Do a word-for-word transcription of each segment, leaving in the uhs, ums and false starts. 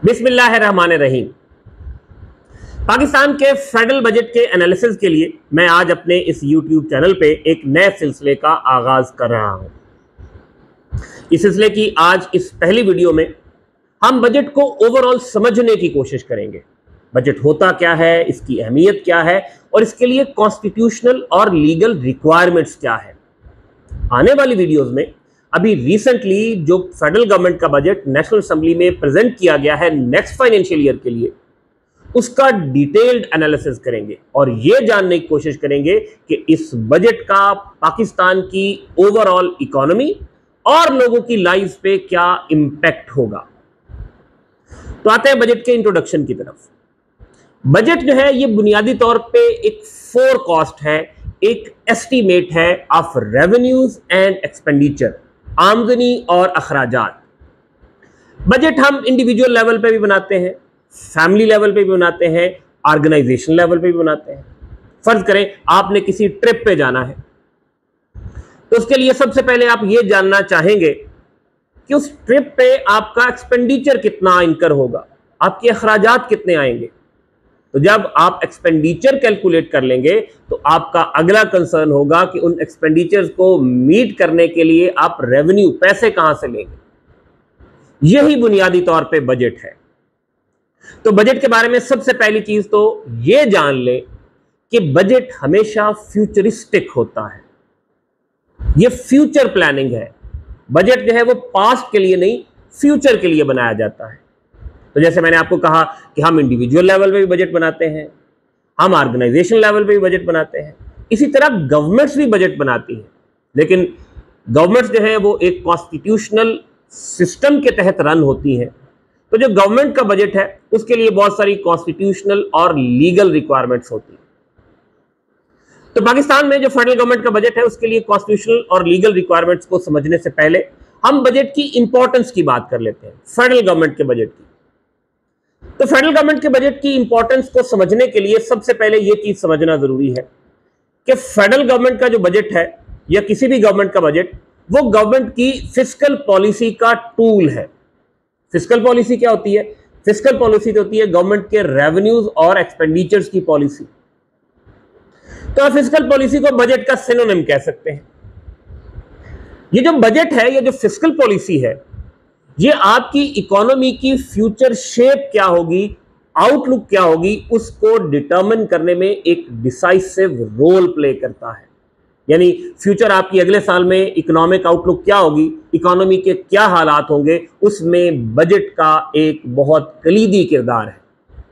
बिस्मिल्लाहिर्रहमानिर्रहीम। पाकिस्तान के federal budget के एनालिसिस के लिए मैं आज अपने इस यूट्यूब चैनल पे एक नए सिलसिले का आगाज कर रहा हूं। इस सिलसिले की आज इस पहली वीडियो में हम बजट को ओवरऑल समझने की कोशिश करेंगे। बजट होता क्या है, इसकी अहमियत क्या है और इसके लिए कॉन्स्टिट्यूशनल और लीगल रिक्वायरमेंट्स क्या है। आने वाली वीडियोस में अभी रिसेंटली जो फेडरल गवर्नमेंट का बजट नेशनल असेंबली में प्रेजेंट किया गया है नेक्स्ट फाइनेंशियल ईयर के लिए, उसका डिटेल्ड एनालिसिस करेंगे और यह जानने की कोशिश करेंगे कि इस बजट का पाकिस्तान की ओवरऑल इकोनॉमी और लोगों की लाइफ पे क्या इंपैक्ट होगा। तो आते हैं बजट के इंट्रोडक्शन की तरफ। बजट जो है ये बुनियादी तौर पे एक फोरकास्ट है, एक एस्टीमेट है ऑफ रेवेन्यूज एंड एक्सपेंडिचर, आमदनी और अखराजात। बजट हम इंडिविजुअल लेवल पे भी बनाते हैं, फैमिली लेवल पे भी बनाते हैं, ऑर्गेनाइजेशन लेवल पे भी बनाते हैं। फर्ज करें आपने किसी ट्रिप पे जाना है, तो उसके लिए सबसे पहले आप ये जानना चाहेंगे कि उस ट्रिप पे आपका एक्सपेंडिचर कितना इनकर होगा, आपके अखराजात कितने आएंगे। तो जब आप एक्सपेंडिचर कैलकुलेट कर लेंगे तो आपका अगला कंसर्न होगा कि उन एक्सपेंडिचर्स को मीट करने के लिए आप रेवेन्यू, पैसे कहां से लेंगे। यही बुनियादी तौर पे बजट है। तो बजट के बारे में सबसे पहली चीज तो यह जान लें कि बजट हमेशा फ्यूचरिस्टिक होता है, यह फ्यूचर प्लानिंग है। बजट जो है वो पास्ट के लिए नहीं, फ्यूचर के लिए बनाया जाता है। तो जैसे मैंने आपको कहा कि हम इंडिविजुअल लेवल पे भी बजट बनाते हैं, हम ऑर्गेनाइजेशन लेवल पे भी बजट बनाते हैं, इसी तरह गवर्नमेंट्स भी बजट बनाती हैं। लेकिन गवर्नमेंट्स जो है वो एक कॉन्स्टिट्यूशनल सिस्टम के तहत रन होती हैं। तो जो गवर्नमेंट का बजट है उसके लिए बहुत सारी कॉन्स्टिट्यूशनल और लीगल रिक्वायरमेंट्स होती हैं। तो पाकिस्तान में जो फेडरल गवर्नमेंट का बजट है उसके लिए कॉन्स्टिट्यूशनल और लीगल रिक्वायरमेंट्स को समझने से पहले हम बजट की इंपॉर्टेंस की बात कर लेते हैं, फेडरल गवर्नमेंट के बजट की। तो फेडरल गवर्नमेंट के बजट की इंपॉर्टेंस को समझने के लिए सबसे पहले यह चीज समझना जरूरी है कि फेडरल गवर्नमेंट का जो बजट है या किसी भी गवर्नमेंट का बजट, वो गवर्नमेंट की फिस्कल पॉलिसी का टूल है। फिस्कल पॉलिसी क्या होती है? फिस्कल पॉलिसी तो होती है गवर्नमेंट के रेवेन्यूज और एक्सपेंडिचर्स की पॉलिसी। तो आप फिस्कल पॉलिसी को बजट का सिनोनिम कह सकते हैं। ये जो बजट है, ये जो फिस्कल पॉलिसी है, ये आपकी इकोनॉमी की फ्यूचर शेप क्या होगी, आउटलुक क्या होगी, उसको डिटरमिन करने में एक डिसाइसिव रोल प्ले करता है। यानी फ्यूचर आपकी अगले साल में इकोनॉमिक आउटलुक क्या होगी, इकोनॉमी के क्या हालात होंगे, उसमें बजट का एक बहुत कलीदी किरदार है।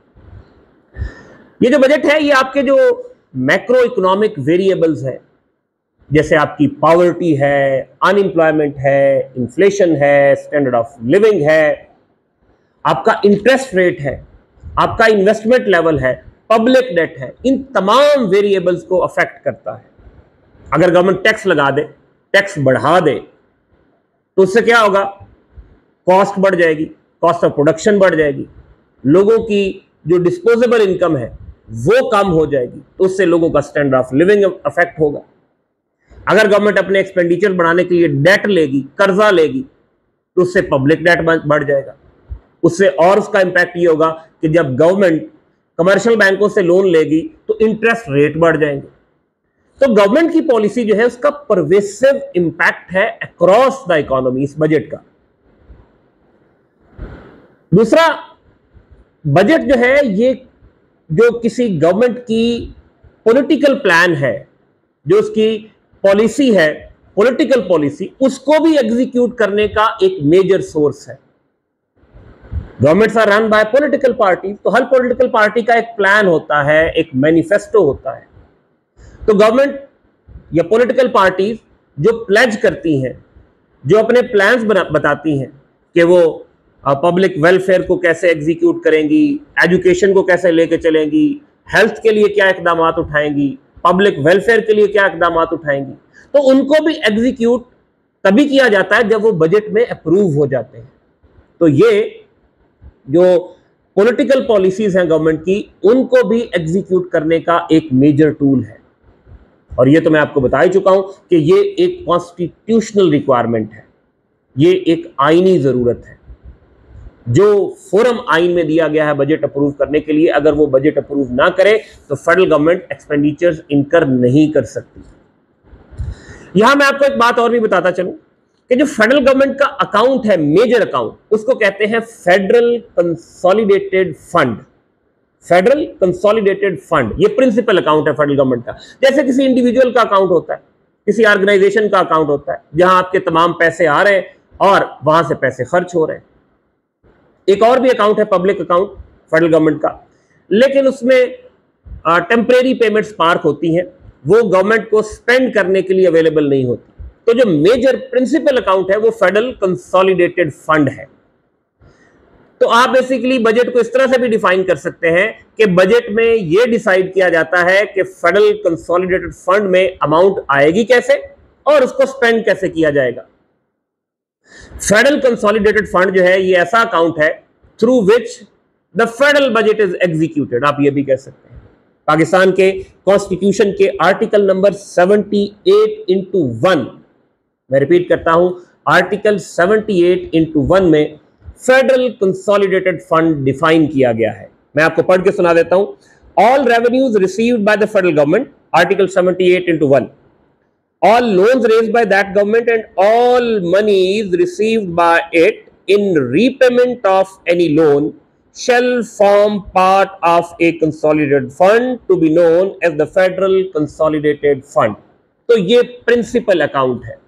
ये जो बजट है ये आपके जो मैक्रो इकोनॉमिक वेरिएबल्स है, जैसे आपकी पॉवर्टी है, अनएम्प्लॉयमेंट है, इन्फ्लेशन है, स्टैंडर्ड ऑफ लिविंग है, आपका इंटरेस्ट रेट है, आपका इन्वेस्टमेंट लेवल है, पब्लिक डेट है, इन तमाम वेरिएबल्स को अफेक्ट करता है। अगर गवर्नमेंट टैक्स लगा दे, टैक्स बढ़ा दे, तो उससे क्या होगा? कॉस्ट बढ़ जाएगी, कॉस्ट ऑफ प्रोडक्शन बढ़ जाएगी, लोगों की जो डिस्पोजेबल इनकम है वो कम हो जाएगी, तो उससे लोगों का स्टैंडर्ड ऑफ लिविंग अफेक्ट होगा। अगर गवर्नमेंट अपने एक्सपेंडिचर बढ़ाने के लिए डेट लेगी, कर्जा लेगी, तो उससे पब्लिक डेट बढ़ जाएगा। उससे और उसका इंपैक्ट ये होगा कि जब गवर्नमेंट कमर्शियल बैंकों से लोन लेगी तो इंटरेस्ट रेट बढ़ जाएंगे। तो गवर्नमेंट की पॉलिसी जो है उसका परवेसिव इंपैक्ट है अक्रॉस द इकोनॉमी इस बजट का। दूसरा, बजट जो है ये जो किसी गवर्नमेंट की पॉलिटिकल प्लान है, जो उसकी पॉलिसी है, पॉलिटिकल पॉलिसी, उसको भी एग्जीक्यूट करने का एक मेजर सोर्स है। Governments are run by political party, तो हर पॉलिटिकल पार्टी का एक प्लान होता है, एक मैनिफेस्टो होता है। तो गवर्नमेंट या पॉलिटिकल पार्टीज जो प्लेज करती हैं, जो अपने प्लान्स बताती हैं कि वो पब्लिक वेलफेयर को कैसे एग्जीक्यूट करेंगी, एजुकेशन को कैसे लेके चलेंगी, हेल्थ के लिए क्या इकदाम उठाएंगी, पब्लिक वेलफेयर के लिए क्या इकदाम उठाएंगी, तो उनको भी एग्जीक्यूट तभी किया जाता है जब वो बजट में अप्रूव हो जाते हैं। तो ये जो पॉलिटिकल पॉलिसीज हैं गवर्नमेंट की, उनको भी एग्जीक्यूट करने का एक मेजर टूल है। और ये तो मैं आपको बता ही चुका हूं कि ये एक कॉन्स्टिट्यूशनल रिक्वायरमेंट है, ये एक आईनी जरूरत है। जो फोरम आइन में दिया गया है बजट अप्रूव करने के लिए, अगर वो बजट अप्रूव ना करे तो फेडरल गवर्नमेंट एक्सपेंडिचर्स इनकर नहीं कर सकती। यहां मैं आपको एक बात और भी बताता चलूं कि जो फेडरल गवर्नमेंट का अकाउंट है, मेजर अकाउंट, उसको कहते हैं federal consolidated fund. Federal consolidated fund ये प्रिंसिपल अकाउंट है फेडरल गवर्नमेंट का। जैसे किसी इंडिविजुअल का अकाउंट होता है, किसी ऑर्गेनाइजेशन का अकाउंट होता है, जहां आपके तमाम पैसे आ रहे हैं और वहां से पैसे खर्च हो रहे हैं। एक और भी अकाउंट है पब्लिक अकाउंट फेडरल गवर्नमेंट का, लेकिन उसमें टेम्परेरी पेमेंट्स पार्क होती हैं, वो गवर्नमेंट को स्पेंड करने के लिए अवेलेबल नहीं होती। तो जो मेजर प्रिंसिपल अकाउंट है वो फेडरल कंसोलिडेटेड फंड है। तो आप बेसिकली बजट को इस तरह से भी डिफाइन कर सकते हैं कि बजट में यह डिसाइड किया जाता है कि फेडरल कंसोलिडेटेड फंड में अमाउंट आएगी कैसे और उसको स्पेंड कैसे किया जाएगा। फेडरल कंसोलिडेटेड फंड जो है ये ऐसा अकाउंट है through which the federal budget is executed, आप ये भी कह सकते हैं। पाकिस्तान के कॉन्स्टिट्यूशन के आर्टिकल नंबर अठहत्तर इंटू वन, मैं रिपीट करता हूं, आर्टिकल अठहत्तर इंटू वन में फेडरल कंसोलिडेटेड फंड डिफाइन किया गया है। मैं आपको पढ़ के सुना देता हूं। All revenues received by the federal government, article अठहत्तर into one, all loans raised by that government and all monies received by it in repayment of any loan shall form part of a consolidated fund to be known as the Federal Consolidated Fund। तो ये principal account है।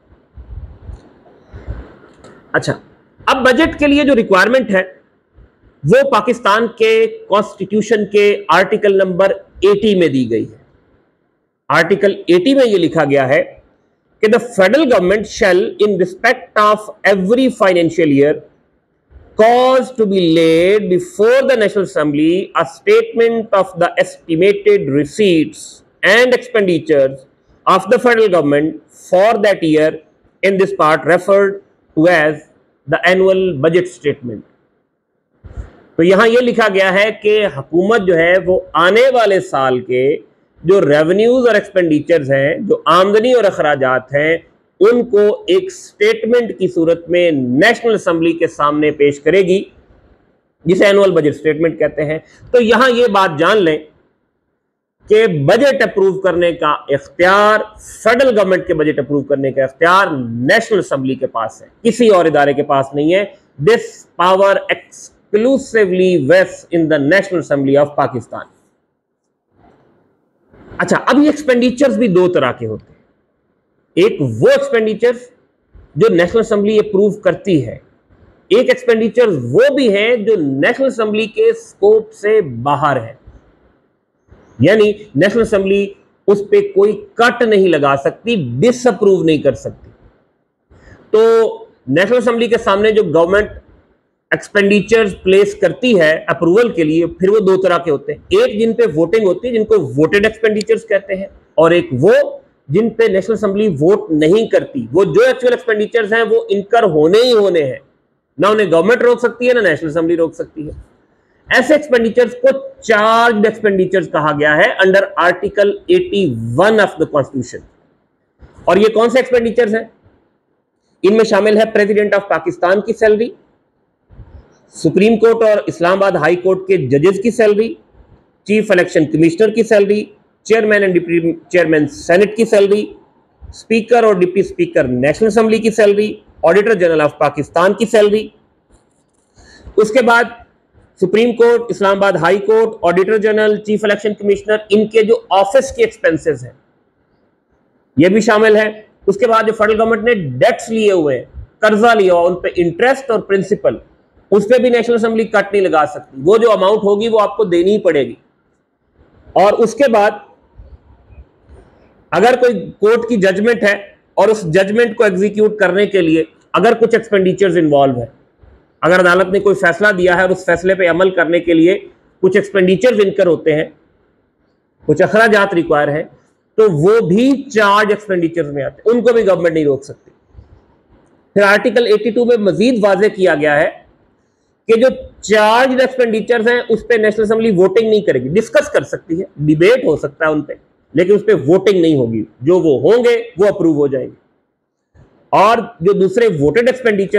अच्छा, अब budget के लिए जो requirement है वो पाकिस्तान के कॉन्स्टिट्यूशन के आर्टिकल नंबर अस्सी में दी गई है। आर्टिकल अस्सी में यह लिखा गया है कि the federal government shall in respect of every financial year cause to be laid before the National Assembly a statement of the estimated receipts and expenditures of the federal government for that year, in this part referred to as the annual budget statement। तो यहां यह लिखा गया है कि हुकूमत जो है वो आने वाले साल के जो रेवेन्यूज और एक्सपेंडिचर्स हैं, जो आमदनी और अखराजात हैं, उनको एक स्टेटमेंट की सूरत में नेशनल असेंबली के सामने पेश करेगी, जिसे एनुअल बजट स्टेटमेंट कहते हैं। तो यहां यह बात जान लें कि बजट अप्रूव करने का इख्तियार, फेडरल गवर्नमेंट के बजट अप्रूव करने का इख्तियार नेशनल असेंबली के पास है, किसी और इदारे के पास नहीं है। This power exclusively vest in the national assembly of Pakistan. अच्छा, अब ये एक्सपेंडिचर्स भी दो तरह के होते हैं। एक वो एक्सपेंडिचर्स जो नेशनल असेंबली अप्रूव करती है, एक एक्सपेंडिचर्स वो भी हैं जो नेशनल असेंबली के स्कोप से बाहर है, यानी नेशनल असेंबली उस पे कोई कट नहीं लगा सकती, डिसअप्रूव नहीं कर सकती। तो नेशनल असेंबली के सामने जो गवर्नमेंट एक्सपेंडिचर्स प्लेस करती है अप्रूवल के लिए, फिर वो दो तरह के होते हैं। एक जिन पे वोटिंग होती है, जिनको वोटेड एक्सपेंडिचर्स कहते हैं, और एक वो जिन पे नेशनल असेंबली वोट नहीं करती। वो जो एक्चुअल एक्सपेंडिचर्स हैं वो इनकर होने ही होने हैं, ना उन्हें गवर्नमेंट रोक सकती है ना नेशनल असेंबली रोक सकती है। ऐसे एक्सपेंडिचर्स को चार्ज्ड एक्सपेंडिचर्स कहा गया है अंडर आर्टिकल इक्यासी ऑफ द कॉन्स्टिट्यूशन। और ये कौन से एक्सपेंडिचर्स हैं? इनमें शामिल है प्रेसिडेंट ऑफ पाकिस्तान की सैलरी, सुप्रीम कोर्ट और इस्लामाबाद हाई कोर्ट के जजेस की सैलरी, चीफ इलेक्शन कमिश्नर की salary, chairman and deputy chairman senate की सैलरी, स्पीकर और डिप्टी स्पीकर नेशनल असेंबली की salary, auditor general of Pakistan की सैलरी। उसके बाद supreme court, Islamabad high court, auditor general, chief election commissioner, इनके जो ऑफिस के एक्सपेंसेस हैं ये भी शामिल है। उसके बाद जो फेडरल गवर्नमेंट ने डेट्स लिए हुए हैं, कर्जा लिया हुआ, उन पे इंटरेस्ट और प्रिंसिपल, उस पर भी नेशनल असेंबली कट नहीं लगा सकती। वो जो अमाउंट होगी वो आपको देनी ही पड़ेगी। और उसके बाद अगर कोई कोर्ट की जजमेंट है और उस जजमेंट को एग्जीक्यूट करने के लिए अगर कुछ एक्सपेंडिचर्स इन्वॉल्व है, अगर अदालत ने कोई फैसला दिया है और उस फैसले पे अमल करने के लिए कुछ एक्सपेंडिचर्स इनकर होते हैं, कुछ अखराजात रिक्वायर है, तो वो भी चार्ज एक्सपेंडिचर्स में आते हैं, उनको भी गवर्नमेंट नहीं रोक सकती। फिर आर्टिकल बयासी में मजीद वाजे किया गया है कि जो चार्ज एक्सपेंडिचर्स हैं उस पर नेशनल असेंबली वोटिंग नहीं करेगी, डिस्कस कर सकती है, डिबेट हो सकता है उन पर, लेकिन उस पर वोटिंग नहीं होगी। जो वो होंगे वो अप्रूव हो जाएंगे। और जो दूसरे वोटेड एक्सपेंडिचर्स हैं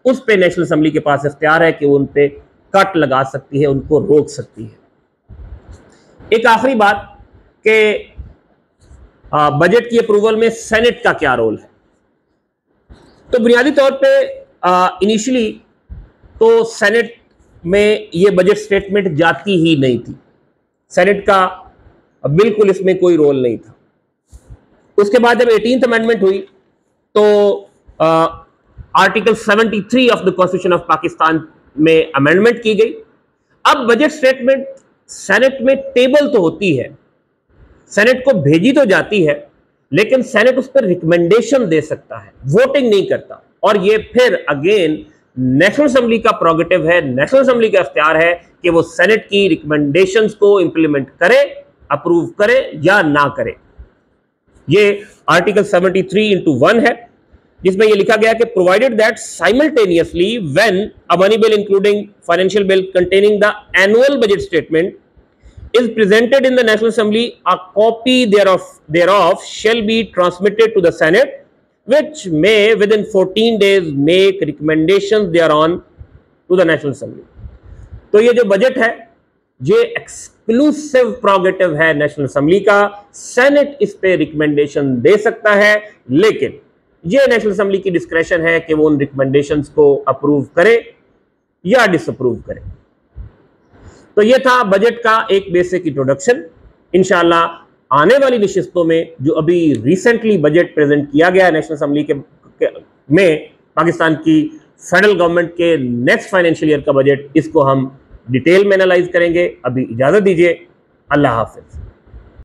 उस पे नेशनल असेंबली के पास इख्तियार है कि वो उन पे कट लगा सकती है, उनको रोक सकती है। एक आखिरी बात कि बजट की अप्रूवल में सेनेट का क्या रोल है। तो बुनियादी तौर पे इनिशियली तो सेनेट में ये बजट स्टेटमेंट जाती ही नहीं थी, सेनेट का बिल्कुल इसमें कोई रोल नहीं था। उसके बाद जब एटीन्थ अमेंडमेंट हुई तो आर्टिकल तिहत्तर of the constitution of Pakistan में अमेंडमेंट की गई। अब बजट स्टेटमेंट सेनेट में टेबल तो होती है, सेनेट को भेजी तो जाती है, लेकिन सेनेट उस पर रिकमेंडेशन दे सकता है, वोटिंग नहीं करता। और ये फिर अगेन नेशनल असेंबली का प्रोगेटिव है, नेशनल असेंबली का इख्तियार है कि वो सेनेट की रिकमेंडेशंस को इंप्लीमेंट करे, अप्रूव करे या ना करे। ये आर्टिकल तिहत्तर इंटू वन है, जिसमें ये लिखा गया कि provided that simultaneously when a money bill including financial bill containing the annual budget statement is presented in the National Assembly, a copy thereof thereof shall be transmitted to the Senate, which may within fourteen days make recommendations thereon to the National Assembly. तो ये जो budget है ये exclusive prerogative है national assembly का, senate इस पे recommendation दे सकता है, लेकिन ये नेशनल असेंबली की डिस्क्रेशन है कि वो उन रिकमेंडेशंस को अप्रूव करे या डिसअप्रूव करे। तो ये था बजट का एक बेसिक इंट्रोडक्शन। इंशाल्लाह आने वाली नशिस्तों में जो अभी रिसेंटली बजट प्रेजेंट किया गया है नेशनल असेंबली के, के में पाकिस्तान की फेडरल गवर्नमेंट के नेक्स्ट फाइनेंशियल ईयर का बजट, इसको हम डिटेल में एनालाइज करेंगे। अभी इजाजत दीजिए, अल्लाह हाफिज।